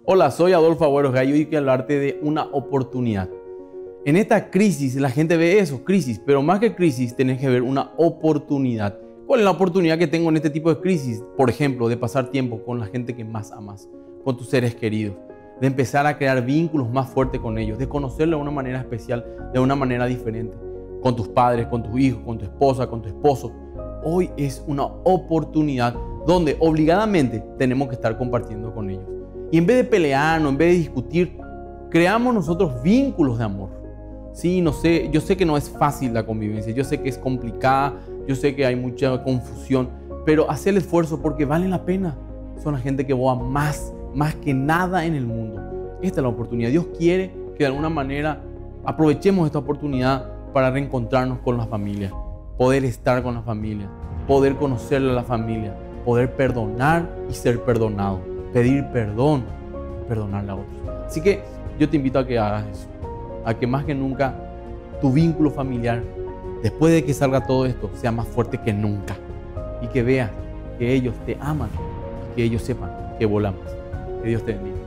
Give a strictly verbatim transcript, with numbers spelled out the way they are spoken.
Hola, soy Adolfo Agüeros Gallo y quiero hablarte de una oportunidad. En esta crisis la gente ve eso, crisis, pero más que crisis tenés que ver una oportunidad. ¿Cuál es la oportunidad que tengo en este tipo de crisis? Por ejemplo, de pasar tiempo con la gente que más amas, con tus seres queridos, de empezar a crear vínculos más fuertes con ellos, de conocerlos de una manera especial, de una manera diferente, con tus padres, con tus hijos, con tu esposa, con tu esposo. Hoy es una oportunidad donde obligadamente tenemos que estar compartiendo con ellos. Y en vez de pelearnos, en vez de discutir, creamos nosotros vínculos de amor. Sí, no sé, yo sé que no es fácil la convivencia, yo sé que es complicada, yo sé que hay mucha confusión, pero haz el esfuerzo porque vale la pena. Son la gente que vos amás más que nada en el mundo. Esta es la oportunidad. Dios quiere que de alguna manera aprovechemos esta oportunidad para reencontrarnos con la familia, poder estar con la familia, poder conocerle a la familia, poder perdonar y ser perdonado, pedir perdón y perdonarle a otros. Así que yo te invito a que hagas eso, a que más que nunca tu vínculo familiar, después de que salga todo esto, sea más fuerte que nunca y que veas que ellos te aman y que ellos sepan que vos la amas. Que Dios te bendiga.